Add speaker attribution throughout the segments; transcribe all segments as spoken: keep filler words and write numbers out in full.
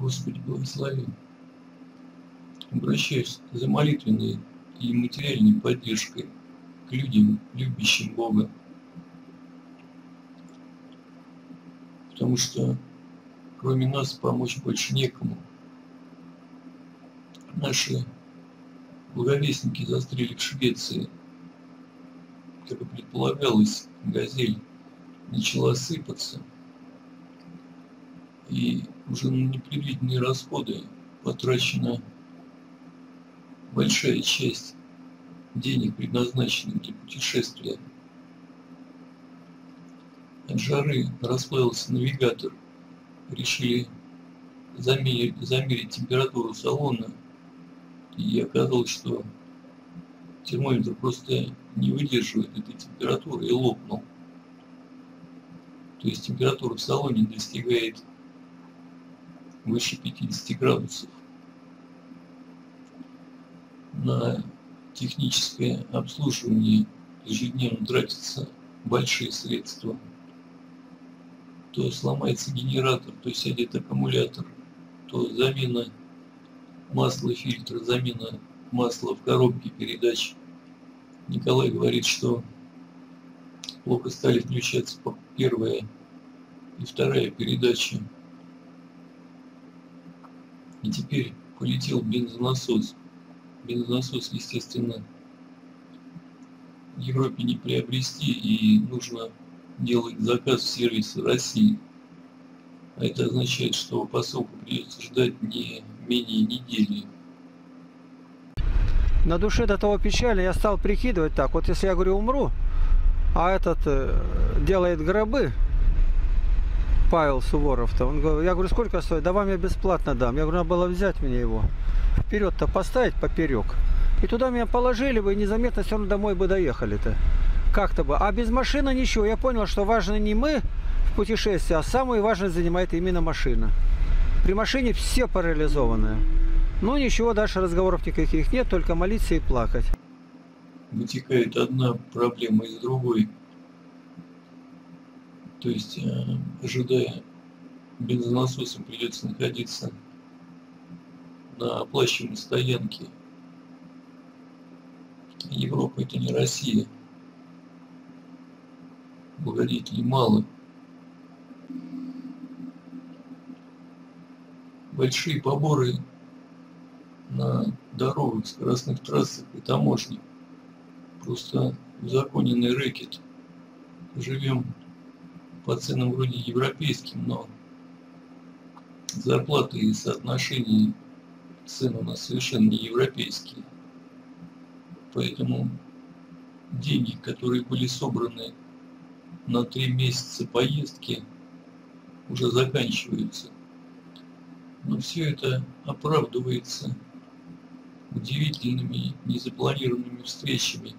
Speaker 1: Господи, благослови. Обращаюсь за молитвенной и материальной поддержкой к людям, любящим Бога. Потому что кроме нас помочь больше некому. Наши благовестники застряли в Швеции. Как и предполагалось, газель начала сыпаться. И уже на непредвиденные расходы потрачена большая часть денег, предназначенных для путешествия. От жары расплавился навигатор. Решили замерить, замерить температуру салона. И оказалось, что термометр просто не выдерживает этой температуры и лопнул. То есть температура в салоне достигает выше пятидесяти градусов. На техническое обслуживание ежедневно тратятся большие средства. То сломается генератор, то сядет аккумулятор, то замена масла фильтра, замена масла в коробке передач. Николай говорит, что плохо стали включаться первая и вторая передачи. И теперь полетел бензонасос. Бензонасос, естественно, в Европе не приобрести, и нужно делать заказ в сервисе России. А это означает, что посылку придется ждать не менее недели.
Speaker 2: На душе до того печали, я стал прикидывать так. Вот если я говорю умру, а этот э, делает гробы, Павел Суворов-то, он говорит, я говорю, сколько стоит? Да вам я бесплатно дам. Я говорю, надо было взять мне его. Вперед-то поставить поперек. И туда меня положили бы, и незаметно все равно домой бы доехали-то. Как-то бы. А без машины ничего. Я понял, что важно не мы в путешествии, а самое важное занимает именно машина. При машине все парализованное. Ну ничего, дальше разговоров никаких нет, только молиться и плакать.
Speaker 1: Вытекает одна проблема из другой. То есть, ожидая бензонасосом, придется находиться на оплачиваемой стоянке. Европа — это не Россия. Благодетелей мало. Большие поборы на дорогах, скоростных трассах и таможне. Просто узаконенный рэкет. Живем по ценам вроде европейским, но зарплаты и соотношения цен у нас совершенно не европейские. Поэтому деньги, которые были собраны на три месяца поездки, уже заканчиваются. Но все это оправдывается удивительными незапланированными встречами,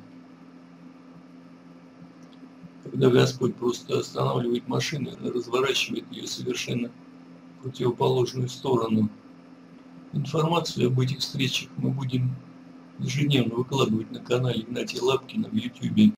Speaker 1: когда Господь просто останавливает машину и разворачивает ее совершенно в противоположную сторону. Информацию об этих встречах мы будем ежедневно выкладывать на канале Игнатия Лапкина в ютубе.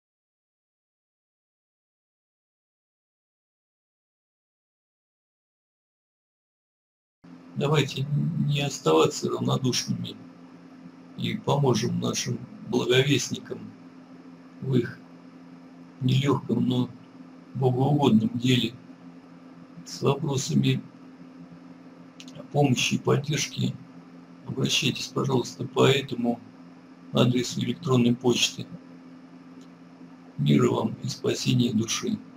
Speaker 1: Давайте не оставаться равнодушными и поможем нашим благовестникам в их нелегком, но богоугодном деле. С вопросами помощи и поддержки обращайтесь, пожалуйста, по этому адресу электронной почты. Мира вам и спасения души.